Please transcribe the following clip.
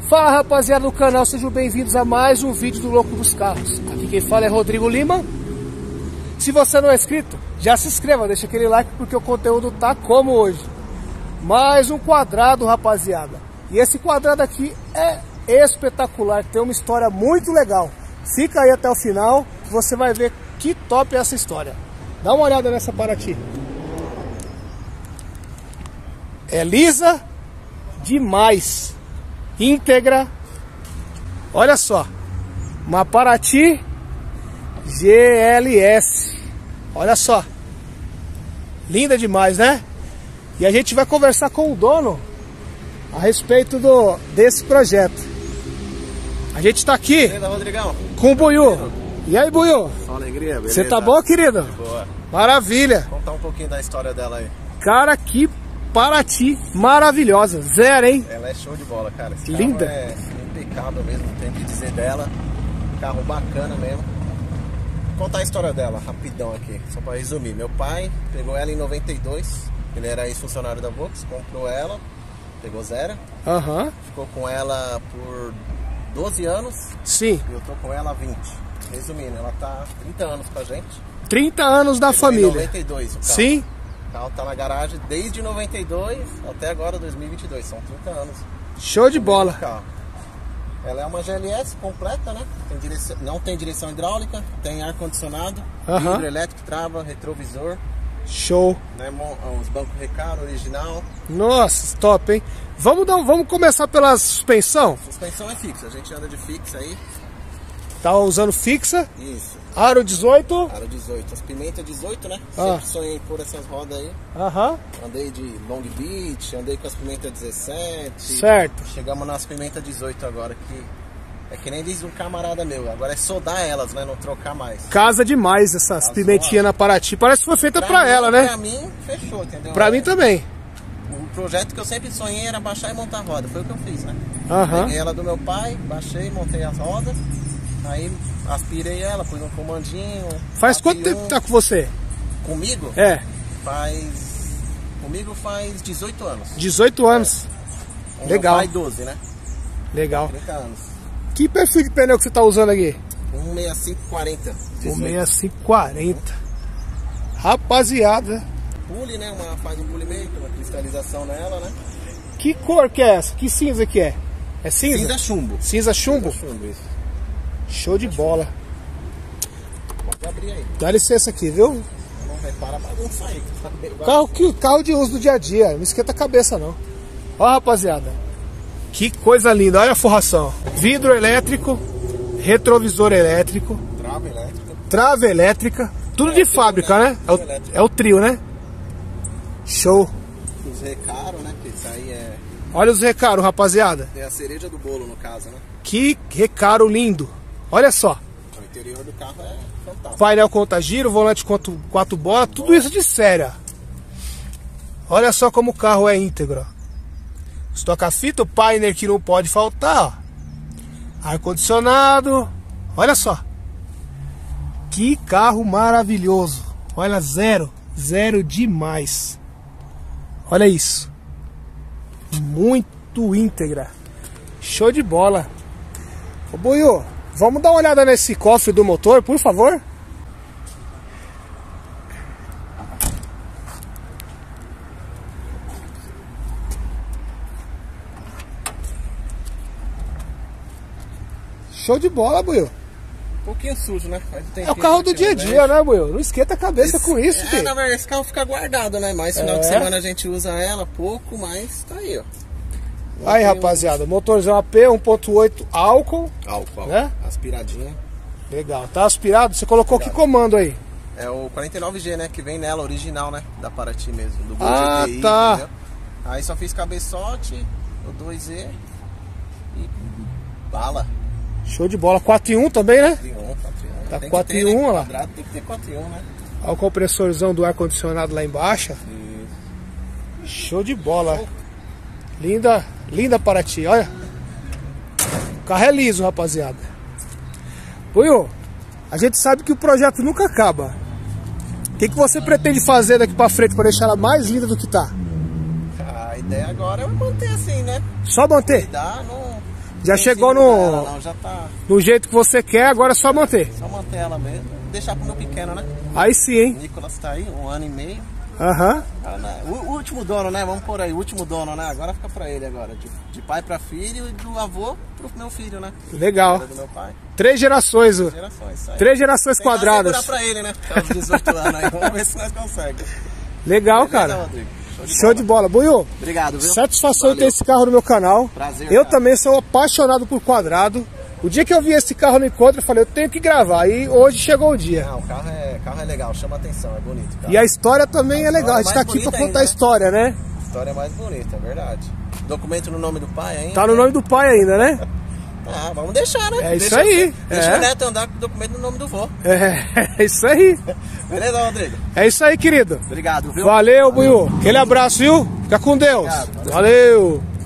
Fala, rapaziada do canal, sejam bem-vindos a mais um vídeo do Louco dos Carros. Aqui quem fala é Rodrigo Lima. Se você não é inscrito, já se inscreva, deixa aquele like porque o conteúdo tá como hoje. Mais um quadrado, rapaziada. E esse quadrado aqui é espetacular, tem uma história muito legal. Fica aí até o final que você vai ver que top é essa história. Dá uma olhada nessa Paraty. É lisa demais, íntegra. Olha só, uma Paraty GLS. Olha só, linda demais, né? E a gente vai conversar com o dono a respeito desse projeto. A gente tá aqui com o Buiú. E aí, Buiú? Só alegria, beleza? Você tá bom, querido? Boa. Maravilha. Contar um pouquinho da história dela aí. Cara, que Paraty maravilhosa. Zero, hein? Ela é show de bola, cara. Esse linda. Carro é impecável mesmo, não tem o que dizer dela. Carro bacana mesmo. Vou contar a história dela rapidão aqui, só pra resumir. Meu pai pegou ela em 92, ele era ex-funcionário da Volks, comprou ela, pegou zero. Ficou com ela por 12 anos. Sim. E eu tô com ela há 20. Resumindo, ela tá 30 anos com a gente. 30 anos da pegou família. Em 92 o carro. Sim. O carro tá na garagem desde 92 até agora 2022, são 30 anos. Show de bola. Carro. Ela é uma GLS completa, né? Não tem direção hidráulica, tem ar-condicionado, vidro elétrico, trava, retrovisor. Show. Né? Os bancos recaro original. Nossa, top, hein? Vamos começar pela suspensão? Suspensão é fixa, a gente anda de fixa aí. Tá usando fixa? Isso. Aro 18? Aro 18. As pimentas 18, né? Sempre sonhei em pôr essas rodas aí. Andei de Long Beach, andei com as pimentas 17. Certo. Chegamos nas pimentas 18 agora, que é que nem diz um camarada meu. Agora é soldar elas, né? Não trocar mais. Casa demais essas pimentinhas na Paraty. Parece que foi feita pra ela, né? Pra mim, fechou, entendeu? Pra mim também. O projeto que eu sempre sonhei era baixar e montar roda. Foi o que eu fiz, né? Peguei ela do meu pai, baixei, montei as rodas. Aí aspirei ela, pus um comandinho. Faz quanto tempo que tá com você? Comigo? É. Comigo faz 18 anos. 18 anos. Legal. Meu pai 12, né? Legal. 30 anos. Que perfil de pneu que você tá usando aqui? 16540. 16540. Rapaziada. Pule, né? Faz um polimento, uma cristalização nela, né? Que cor que é essa? Que cinza que é? É cinza? Cinza chumbo. Cinza chumbo? Cinza chumbo, isso. Show de bola. Pode abrir aí. Dá licença aqui, viu? Não repara bagunça aí. Carro de uso do dia a dia. Não esquenta a cabeça, não. Ó, rapaziada. Que coisa linda. Olha a forração. Vidro elétrico. Retrovisor elétrico. Trava elétrica. Trava elétrica. Tudo de fábrica, né? É o trio, né? Show. Os recaros, né? Que isso aí é... Olha os recaros, rapaziada. É a cereja do bolo, no caso, né? Que recaro lindo. Olha só. O interior do carro é fantástico. Painel conta-giro, volante 4 bolas, tudo isso de série. Olha só como o carro é íntegro. Estoca-fita, o painel que não pode faltar. Ar-condicionado. Olha só. Que carro maravilhoso. Olha, zero demais. Olha isso. Muito íntegra. Show de bola. Ô Buiú, vamos dar uma olhada nesse cofre do motor, por favor? Show de bola, Buiú. Um pouquinho sujo, né? É o carro do dia a dia, né, Buiú? Não esquenta a cabeça com isso, filho. Na verdade, esse carro fica guardado, né? Mas final de semana a gente usa ela pouco, mas tá aí, ó. Aí, rapaziada, motorzão AP 1.8 álcool. Álcool, né? Aspiradinha. Legal, tá aspirado? Você colocou que comando aí? É o 49G, né? Que vem nela, original, né? Da Paraty mesmo. Do GTI, tá. Entendeu? Aí só fiz cabeçote, o 2E e bala. Show de bola. 4 em 1 também, né? 4 em 1. Tá 4 em 1, ó lá. Tem que ter 4 em 1, né? Olha o compressorzão do ar-condicionado lá embaixo. Show de bola. Show. Linda Paraty, olha. O carro é liso, rapaziada. Buiú, a gente sabe que o projeto nunca acaba. O que você pretende fazer daqui pra frente para deixar ela mais linda do que tá? A ideia agora é manter assim, né? Só manter? Cuidar, não... Já chegou no, não, já tá... no jeito que você quer, agora é só manter. Só manter ela mesmo. Deixar pro meu pequeno, né? Aí sim, hein? O Nicolas tá aí, 1 ano e meio. Aham. O último dono, né? Vamos por aí, o último dono, né? Agora fica pra ele agora. De pai pra filho e do avô pro meu filho, né? Legal. Do meu pai. 3 gerações. 3 gerações Tem quadradas. que segurar pra ele, né? Até os 18 anos aí. Vamos ver se nós conseguimos. Legal, Beleza, cara. Rodrigo? Show de bola. Buiu, obrigado, viu? satisfação em ter Valeu. esse carro no meu canal. Prazer, eu cara. também sou apaixonado por quadrado. O dia que eu vi esse carro no encontro, eu falei, eu tenho que gravar. E hoje chegou o dia. Não, o carro é legal, chama atenção, é bonito. Cara. E a história também é legal. A gente tá aqui pra contar a história, né? A história é mais bonita, é verdade. Documento no nome do pai ainda. Tá no nome do pai ainda, né? Ah, vamos deixar, né? É isso aí. Deixa o neto andar com o documento no nome do vô. É isso aí. Beleza, Rodrigo? É isso aí, querido. Obrigado, viu? Valeu, Buiu. Aquele abraço, viu? Fica com Deus. Obrigado, valeu.